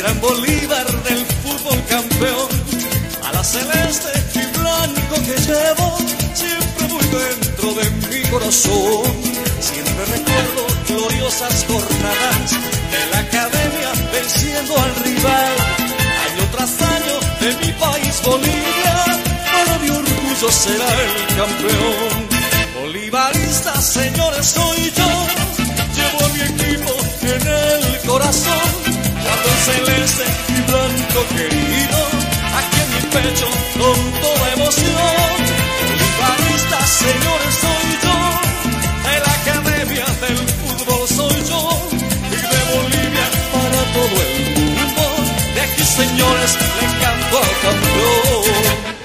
gran Bolívar del fútbol campeón, a la celeste y blanco que llevo, siempre muy dentro de mi corazón. Siempre recuerdo gloriosas jornadas de la academia venciendo al rival, año tras año de mi país Bolivia, para mi orgullo será el campeón. Bolivarista, señores, soy yo, llevo a mi equipo en el corazón, guardo el celeste y blanco querido aquí en mi pecho con toda emoción. Bolivarista, señores, soy yo, de la academia del fútbol soy yo, y de Bolivia para todo el mundo, de aquí, señores, le canto al campeón.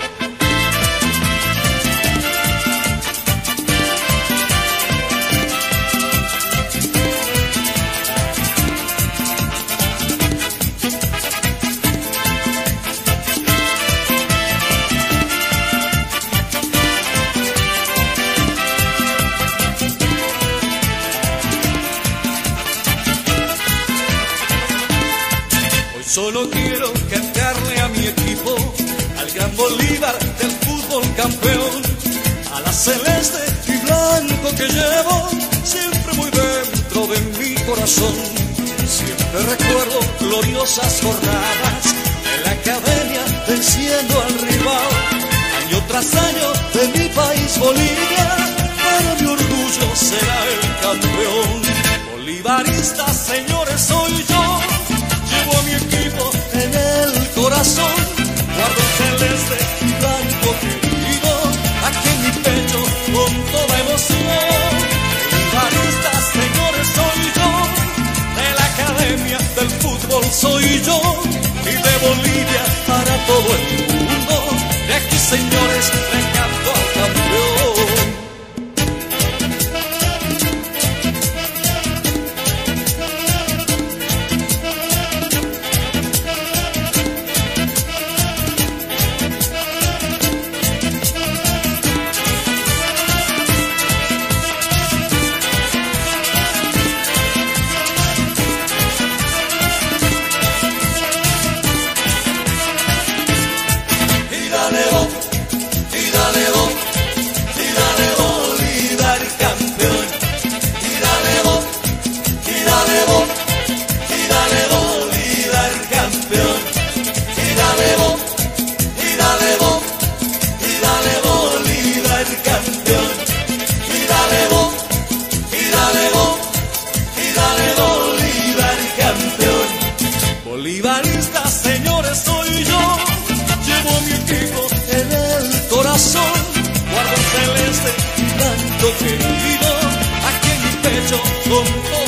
Solo quiero cantarle a mi equipo, al gran Bolívar del fútbol campeón, a la celeste y blanco que llevo, siempre muy dentro de mi corazón. Siempre recuerdo gloriosas jornadas de la academia venciendo al rival, año tras año de mi país Bolivia, para mi orgullo será el campeón. Bolivarista, señores, soy yo, llevo a mi equipo en el corazón, guardo celeste y blanco querido aquí en mi pecho con toda emoción. Bolivarista, señores, soy yo, de la academia del fútbol soy yo, y de Bolivia para todo el mundo, de aquí, señores, le canto al campeón. Bolivarista, señores, soy yo, llevo mi equipo en el corazón, guardo celeste y blanco querido aquí en mi pecho con